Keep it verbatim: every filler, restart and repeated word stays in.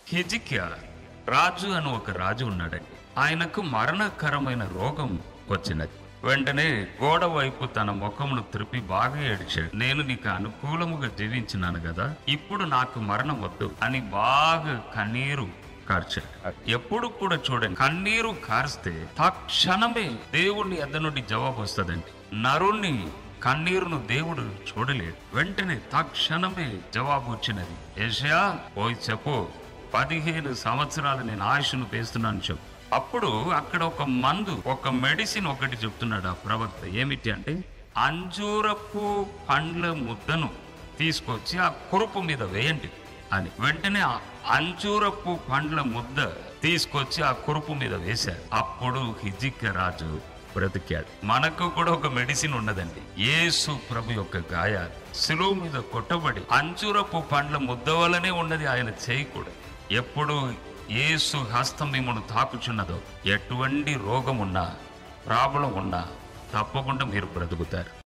హిజికియా రాజు అని ఒక రాజు ఉన్నాడండి. ఆయనకు మరణకరమైన రోగం వచ్చినది. వెంటనే గోడ వైపు తన ముఖమును త్రిప్పి బాగా ఏడ్చాడు. నేను నీకు అనుకూలముగా జీవించినాను కదా, ఇప్పుడు నాకు మరణం వద్దు అని బాగా కన్నీరు కార్చాడు. ఎప్పుడు కూడా చూడండి, కన్నీరు కార్స్తే తక్షణమే దేవుని యొద్ద నుండి జవాబు వస్తుందండి. నరుణ్ణి కన్నీరును దేవుడు చూడలేడు. వెంటనే తక్షణమే జవాబు వచ్చినది. యేషయా పోయి చెప్పు, పదిహేను సంవత్సరాలు నేను ఆయుష్ను పేస్తున్నాను చెప్పు. అప్పుడు అక్కడ ఒక మందు, ఒక మెడిసిన్ ఒకటి చెప్తున్నాడు ఆ ప్రవక్త. ఏమిటి అంటే, అంజూరపు పండ్ల ముద్దను తీసుకొచ్చి ఆ కురుపు మీద వేయండి అని. వెంటనే ఆ అంజూరపు పండ్ల ముద్ద తీసుకొచ్చి ఆ కురుపు మీద వేశారు. అప్పుడు హిజికియా రాజు బ్రతికాడు. మనకు కూడా ఒక మెడిసిన్ ఉన్నదండి. యేసు ప్రభు యొక్క గాయాలు శిలువ మీద కొట్టబడి అంజూరపు పండ్ల ముద్ద వల్లనే ఉన్నది ఆయన చేయి కూడా. ఎప్పుడు యేసు హస్తం మిమ్మల్ని తాకుచున్నదో, ఎటువంటి రోగం ఉన్నా, ప్రాబ్లం ఉన్నా తప్పకుండా మీరు బ్రతుకుతారు.